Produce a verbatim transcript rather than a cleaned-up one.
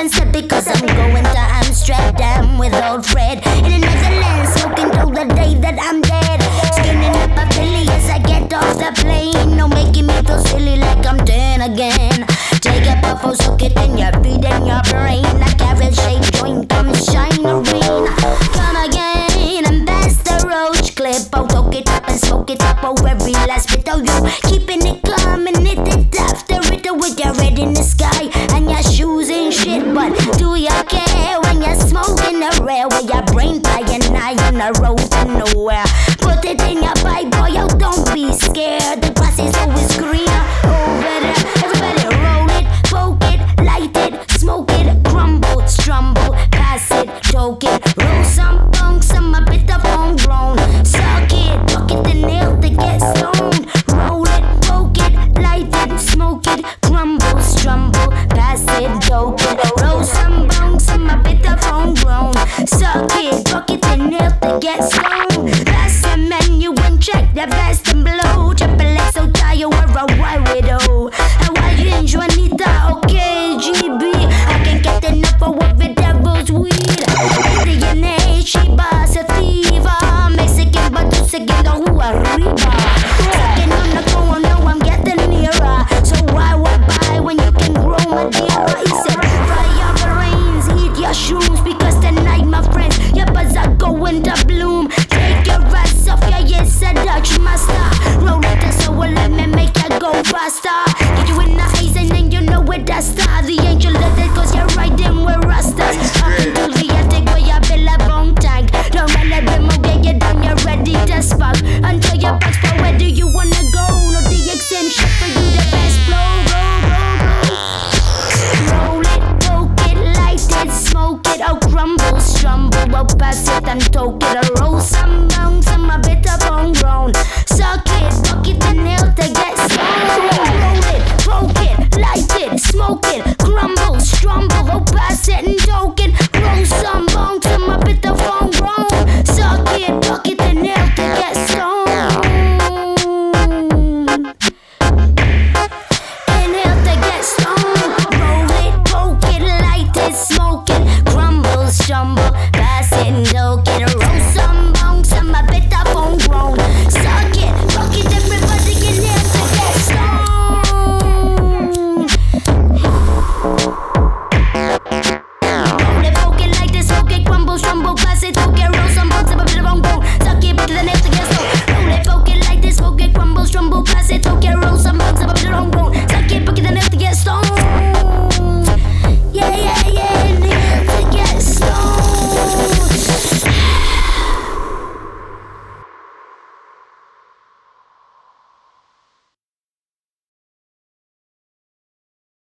and step because I'm going to Amsterdam with old Fred. In the Netherlands, smoking till the day that I'm dead. Skinning up a Billy as I get off the plane. No making me feel silly like I'm ten again. Take a puff, oh, soak it in your feet and your brain. A carrot-shaped joint, come shine a rain. Come again and pass the roach clip. Oh, soak it up and smoke it up. Oh, every last bit of you keeping it calm and hit it after it with your head in the sky and your shoes in shit. But do you care when you're smoking a rare with your brain flying high on the road to nowhere? Put it in your pipe, boy, oh, don't be scared. The grass is always greener over there. Everybody roll it, poke it, light it, smoke it, crumble, strumble, pass it, choke it, roll some bunk, some a bit of homegrown. Suck it, buck it, the nail to get stoned. Roll it, poke it, light it, smoke it, crumble, strumble, pass it, choke it, roll some bunk, some a bit of homegrown. Suck it, buck it, the nail to get stoned. Pass the menu and check the best and